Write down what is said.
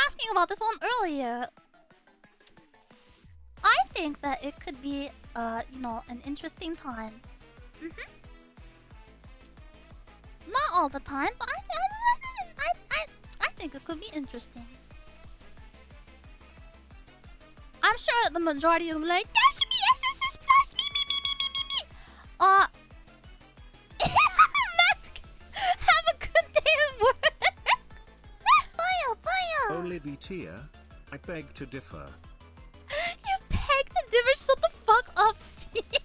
asking about this one earlier. I think that it could be, you know, an interesting time. Not all the time, but I think it could be interesting. I'm sure the majority of them are like, there should be SSS Plus, me. Mask, have a good day at work. Bye. Only B tier. I beg to differ. You beg to differ? Shut the fuck up, Steve.